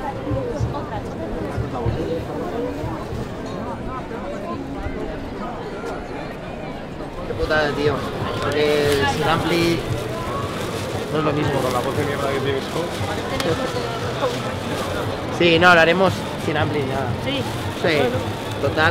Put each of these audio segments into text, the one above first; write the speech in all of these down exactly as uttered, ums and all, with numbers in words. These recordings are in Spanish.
Qué putada, tío. Porque el sin ampli no es lo mismo. Con la voz de mierda que tienes tú. Sí, no, lo haremos sin ampli, nada. Sí. Sí, total.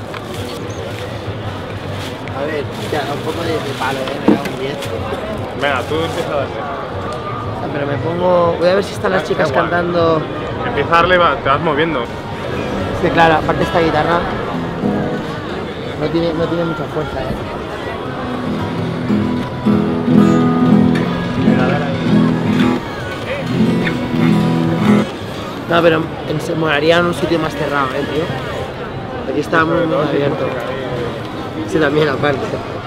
A ver, ya, un poco de, de palo, eh, me da un diez. Venga, tú empieza a darle. Pero me pongo... Voy a ver si están las chicas cantando... Empieza a darle, va, te vas moviendo. Sí, claro, aparte esta guitarra no tiene, no tiene mucha fuerza, eh. No, pero se molaría en un sitio más cerrado, eh, tío. Aquí está muy, muy abierto. Sí, también, aparte.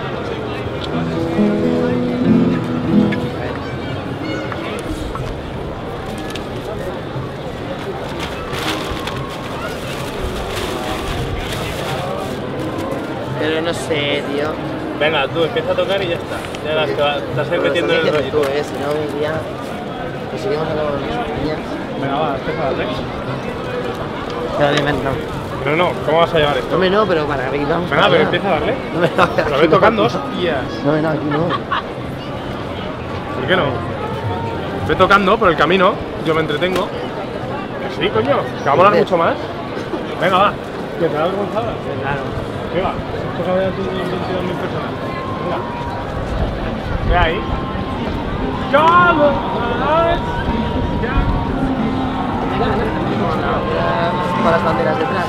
Pero no sé, tío. Venga, tú empieza a tocar y ya está. Ya las te vas a ir metiendo en el rollo. Tú, eh, si no, me iría... Pues seguimos hablando con las niñas. Venga, va, empieza a darle. Pero dime, no. Pero no, ¿cómo vas a llevar esto? Hombre, no, pero para arriba. Vamos Venga, para pero allá. empieza a darle. No me no, Pero ve tocando, hostias. No, no, aquí no. ¿Por qué no? Ve tocando por el camino, yo me entretengo. Que sí, coño, que va a molar mucho más. Venga, va. ¿Que te da vergüenza ahora? Claro. ¿Qué va? Esto que había veintidós mil personas. Venga. Ve ahí. Con las banderas detrás.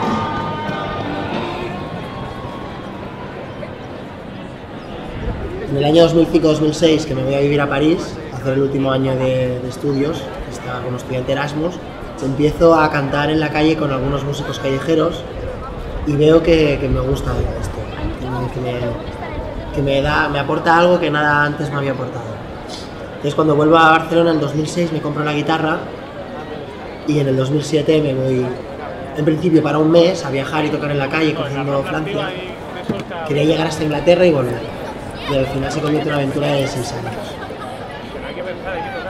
En el año dos mil cinco dos mil seis, que me voy a vivir a París, a hacer el último año de, de estudios, que estaba como estudiante Erasmus, empiezo a cantar en la calle con algunos músicos callejeros y veo que, que me gusta esto, que, me, que, me, que me, da, me aporta algo que nada antes me había aportado. Entonces cuando vuelvo a Barcelona en dos mil seis me compro la guitarra y en el dos mil siete me voy, en principio para un mes, a viajar y tocar en la calle conociendo Francia. Quería llegar hasta Inglaterra y volver. Y al final se convierte en una aventura de seis años. Hay que pensar, hay que tocar.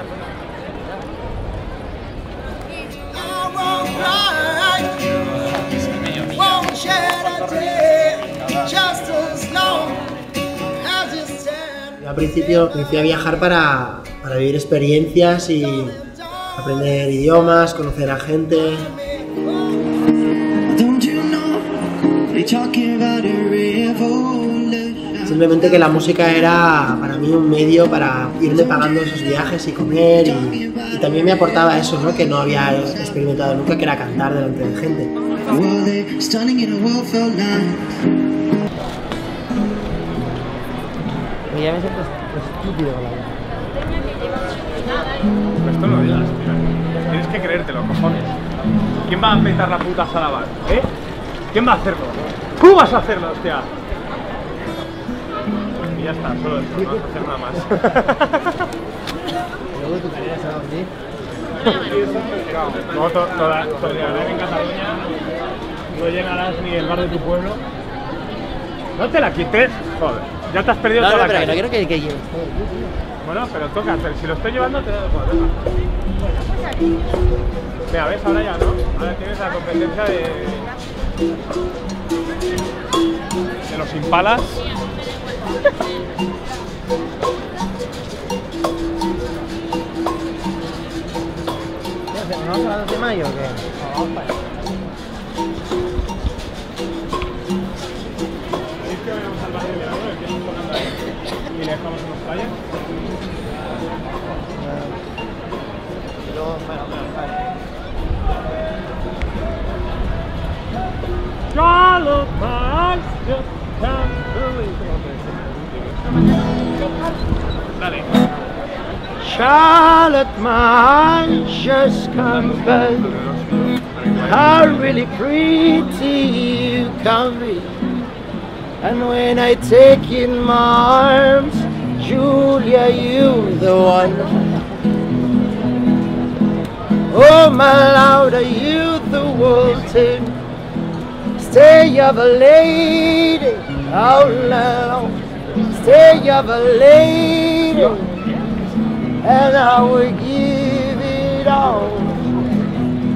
Yo al principio me fui a viajar para, para vivir experiencias y aprender idiomas, conocer a gente. Simplemente que la música era para mí un medio para irme pagando esos viajes y comer y, y también me aportaba eso, ¿no? Que no había experimentado nunca, que era cantar delante de gente. Y ya me siento estúpido con la vida. Esto no lo digas, tío. Tienes que creértelo, cojones. ¿Quién va a petar la puta sala bar? ¿Eh? ¿Quién va a hacerlo? ¡Tú vas a hacerlo, hostia! Y ya está, solo esto, no vas a hacer nada más. Luego tú querías algo así. No, to, toda, toda en Cataluña no llenarás ni el bar de tu pueblo. No te la quites, joder, ya te has perdido No, toda no, la pero calle. no quiero que, que lleves. Bueno, pero toca, pero si lo estoy llevando te doy joder, venga. Mira, ves, ahora ya, ¿no? Ahora tienes la competencia de... de los impalas. ¿No vamos a las de mayo o qué? Vamos para allá. ¿Veis que vayamos al barrio de Verano? Empiezan tocando ahí y le dejamos unos flyers. Y luego, bueno, bueno, vale. Charlotte, my eyes just can't believe. Dale. Charlotte, my eyes just can't believe how really pretty you can be. And when I take you in my arms, Julia, you the one. Oh my Lord, are you the Walton? Stay of a lady, oh Lord, stay of a lady, and I will give it all.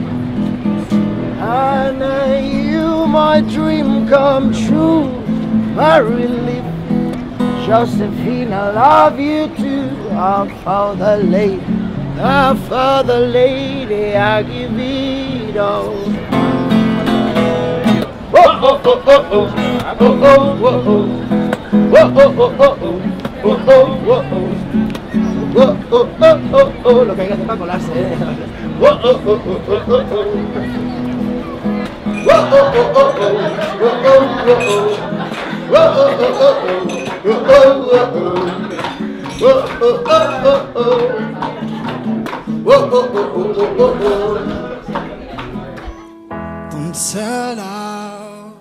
my dream come true, my relief. Josephine, I love you too. Our father lady, our father lady, I give it all. Whoa, oh, oh, oh, oh, oh, oh, oh, oh. Whoa, oh, oh, oh, oh, oh, oh, oh, oh. Whoa, oh, oh, oh, oh, lo que hay que hacer para colarse, eh. Whoa, oh, oh, oh, oh, oh, oh. Whoa, oh, oh, oh, oh, oh, oh, oh. Whoa, oh, oh, oh, oh, oh, oh, oh. Whoa, oh, oh, oh, oh. Whoa, oh, oh, oh, oh, oh. Don't tell us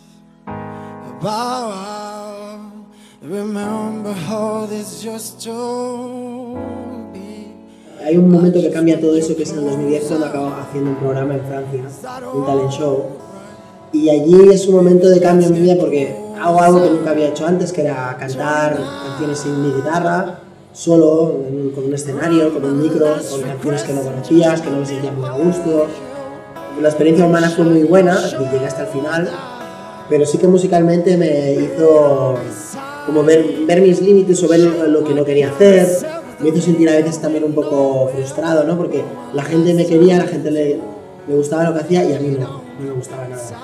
about, remember how this just to be. Hay un momento que cambia todo eso, que es en el dos mil diez cuando acabo haciendo un programa en Francia, un talent show. Y allí es un momento de cambio en mi vida porque hago algo que nunca había hecho antes, que era cantar canciones sin mi guitarra, solo, con un escenario, con un micro, con canciones que no conocías, que no me sentía muy a gusto. La experiencia humana fue muy buena, llegué hasta el final, pero sí que musicalmente me hizo como ver, ver mis límites o ver lo, lo que no quería hacer. Me hizo sentir a veces también un poco frustrado, ¿no? Porque la gente me quería, la gente le, le gustaba lo que hacía y a mí no, no me gustaba nada.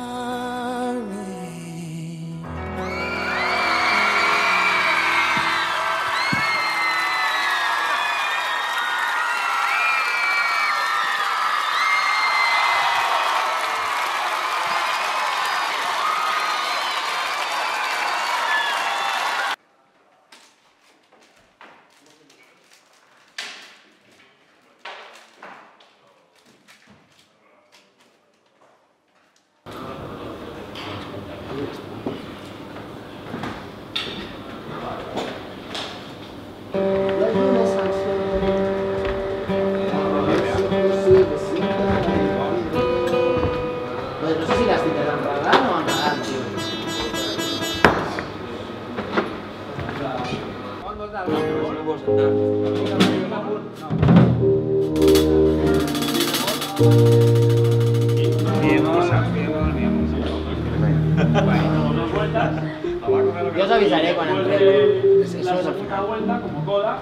Yo os avisaré cuando entre. Eso es al final. Una vuelta como cola.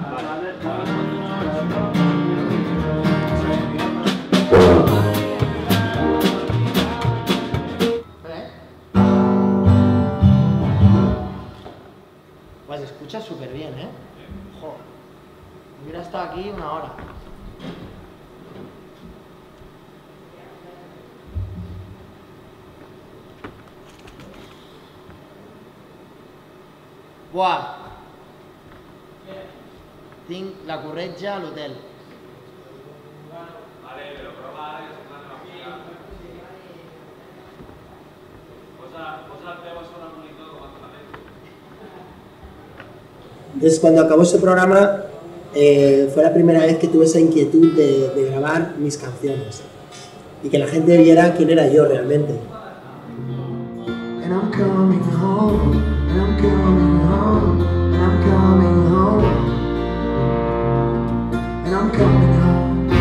Pues se escucha súper bien, ¿eh? Joder. Hubiera estado aquí una hora. Buah! Tinc la corretja a l'hotel. Vale, però prova ara que s'ha una mica. Posa, posa el peu a sobre el monitor com a tratament. Entonces, cuando acabó ese programa, eh, fue la primera vez que tuve esa inquietud de, de grabar mis canciones y que la gente viera quién era yo realmente. And I'm coming home, and I'm coming home, and I'm coming home, and I'm coming home.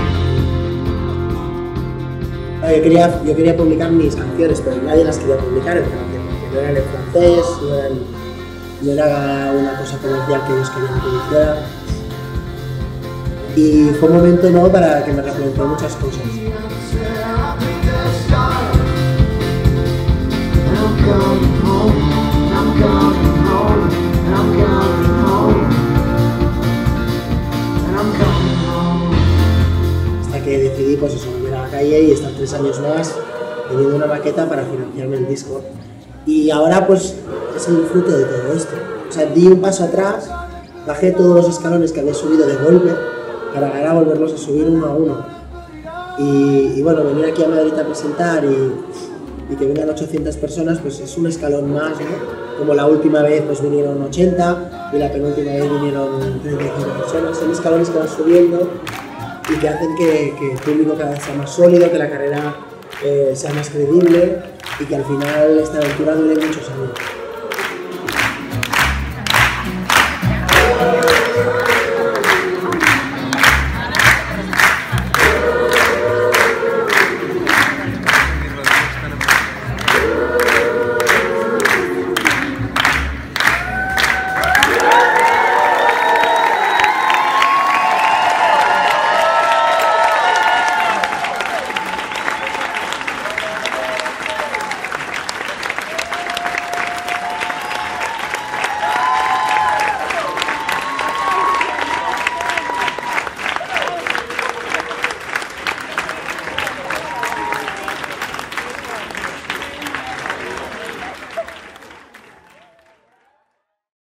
Yo quería, yo quería publicar mis canciones, pero nadie las quería publicar en francés, porque no eran en francés, no, eran, no era una cosa comercial que ellos querían que hiciera. Y fue un momento nuevo para que me replanteé muchas cosas. Hasta que decidí pues eso, volver a la calle y estar tres años más teniendo una maqueta para financiarme el disco. Y ahora pues es el fruto de todo esto. O sea, di un paso atrás, bajé todos los escalones que había subido de golpe para ahora volverlos a subir uno a uno. Y, y bueno, venir aquí a Madrid a presentar y, y que vengan ochocientas personas, pues es un escalón más, ¿no? Como la última vez pues vinieron ochenta y la penúltima vez vinieron treinta y cinco personas. Son escalones que van subiendo y que hacen que, que el público cada vez sea más sólido, que la carrera eh, sea más creíble y que al final esta aventura dure muchos años.